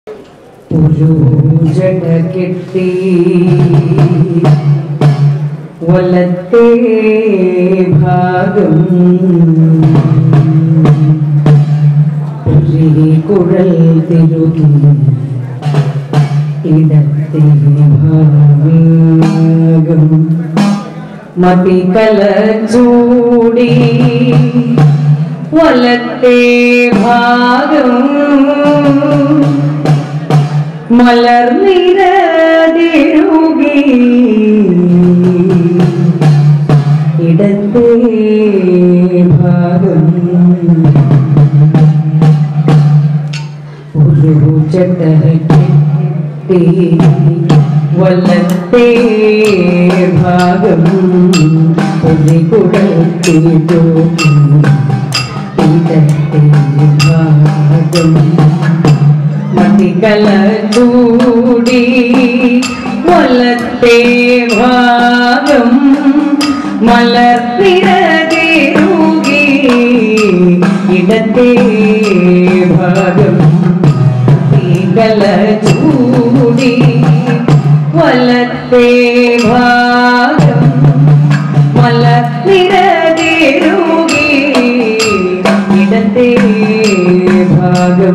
ജടകെട്ടി വലത്തേ ഭാഗം കുഴൽ തിരുകി ഇടത്തേ ഭാഗം മതികല ചൂടി വലത്തേ ഭാഗം മലർനിരതിരുകി ഇടത്തേ ഭാഗം ഒരു ചട്ടകെട്ടി വലത്തേ ഭാഗം ഒരു കുടത്തിട്ടു ഇടത്തേ ഭാഗം മതികല ചൂടി വലത്തേ ഭാഗം മലർനിരതിരുകി ഇടത്തേ ഭാഗം മതികല ചൂടി വലത്തേ ഭാഗം മലർനിരതിരുകി ഇടത്തേ ഭാഗം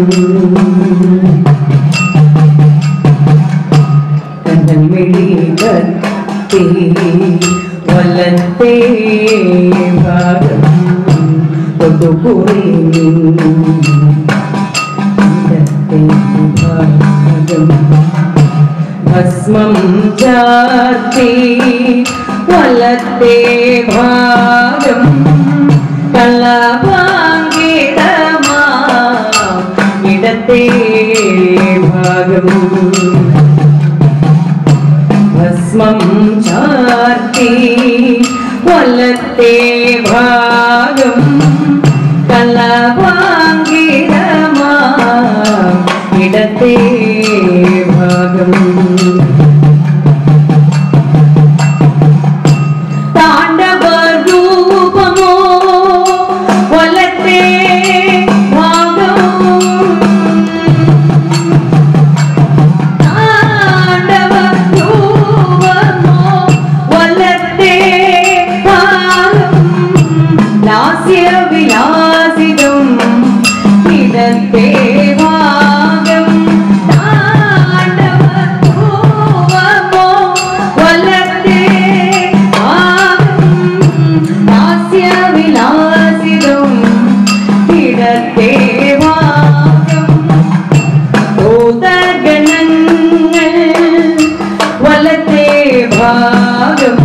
കണ്ണൻമിഴി കത്തി വലത്തേ ഭാഗം കൊടുകുറി ഇടത്തേ ഭാഗം ഭസ്മം ചാർത്തി വലത്തേ ഭാഗം കള്ളഭാംഗിടമാ ഇടത്തേ ഭാഗം ഭസ്മം ചാർത്തി വലത്തേ ഭാഗം കള്ളഭാംഗിടമാ ഇടത്തേ ഭാഗം താണ്ഡവരൂപമോ വലത്തേ ഭാഗം താണ്ഡവരൂപമോ വലത്തേ ഭാഗം ലാസ്യവിലാസിതം ഇടത്തേ ഭാഗം താണ്ഡവരൂപമോ വലത്തേ ഭാഗം ലാസ്യവിലാസിതം ഇടത്തേ ഭാഗം ഭൂതഗണങ്ങൾ വലത്തേ ഭാഗം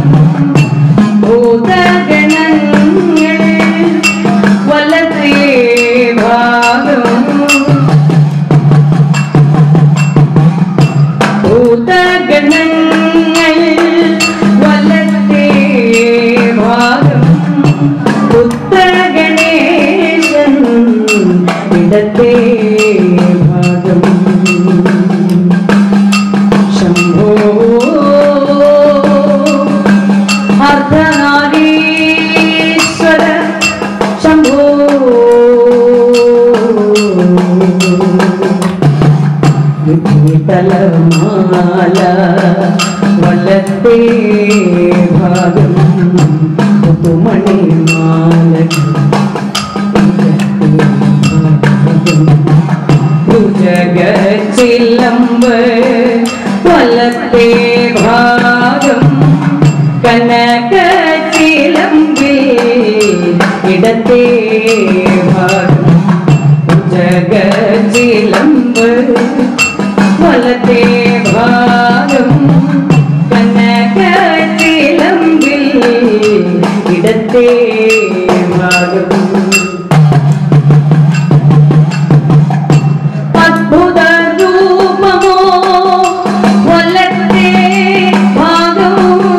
ഭൂതഗണങ്ങൾ വലത്തേ ഭാഗം ഭൂതഗണങ്ങൾ വലത്തേ ഭാഗം ഉത്തരഗണേശൻ ഇടത്തേ ഭാഗം ശംഭോ അർദ്ധനാരീശ്വര ശംഭോ തലമാല വലത്തേ ഭാഗം പുതുമണിമാല ഭുജഗച്ചിലമ്പ് വലത്തേ ഭാഗം കനകച്ചിലമ്പിൽ ഇടത്തേ ഭാഗം ഭുജഗച്ചിലമ്പ് വലത്തേ ഭാഗം കനകച്ചിലമ്പിൽ ഇടത്തേ ഭാഗം അദ്ഭുത രൂപമോ വലത്തേ ഭാഗം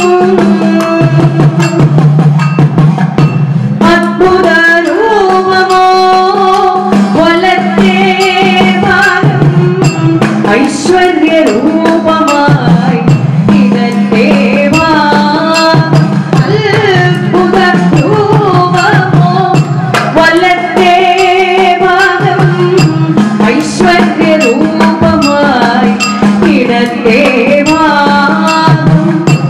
അദ്ഭുത രൂപമോ വലത്തേ ഭാഗം ഐശ്വര്യ രൂപമായി ഇടത്തേ ഭാഗം അത്ഭുത രൂപമോ വലത്തേ ഭാഗം ഐശ്വര്യ രൂപ ഇടത്തേവാകും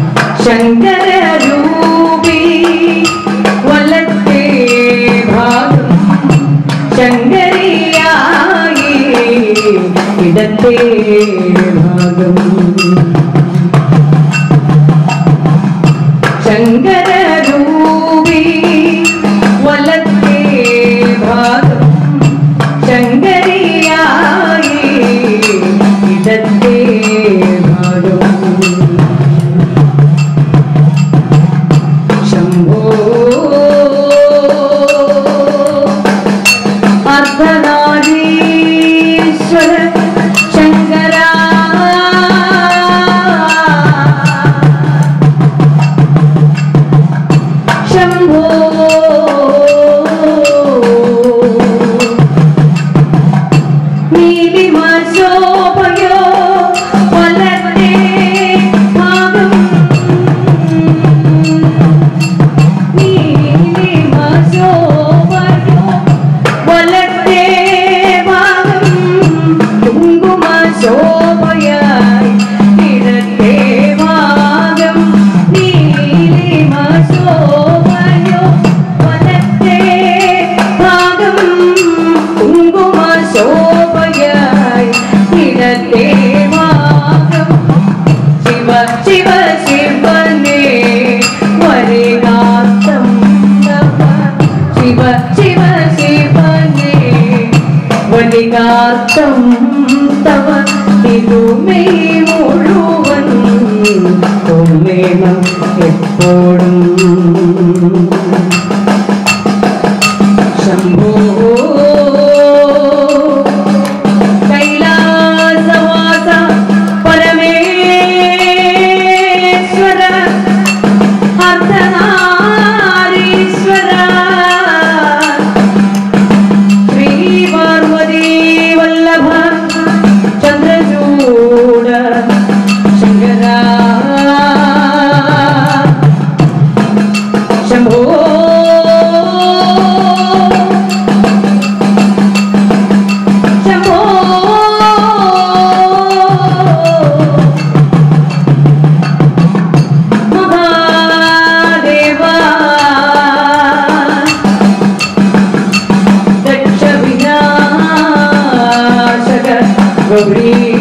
ശങ്കരരൂപി വലത്തേ ഭാഗം ശങ്കരിയായി ഇടത്തേ ഭാഗം ശങ്കരരൂപി വലത്തേ ഭാഗം ശങ്കരിയായി ഇടത്തേ ഭാഗം ശംഭോ അർദ്ധനാരീശ്വര ശങ്കര ശംഭോ നീലിമ ശോഭയോ വലത്തേ ഭാഗം നീലിമ ശോഭയോ വലത്തേ ഭാഗം കുങ്കുമ ശോഭയായി ഇടത്തേ ഭാഗം നീലിമ ശോഭയോ വലത്തേ ഭാഗം കുങ്കുമ ശോഭയായി ഇടത്തേ ഭാഗം ശിവ ശിവ ശിവനേ വരികാത്തം തവ ശിവ ശിവ ശിവനേ വരികാത്തം തവ ഇതുമേ മുഴുവൻ തോന്നേണം എപ്പോഴും ശംഭോ കൈലാസവാസ പരമേശ്വര അർദ്ധനാരീശ്വര ശ്രീ പാർവതി വല്ലഭ ചന്ദ്രചൂഡ ശങ്കര ശംഭോ ശംഭോ മഹാദേവ ദക്ഷ വിനാശക ഗൗരീ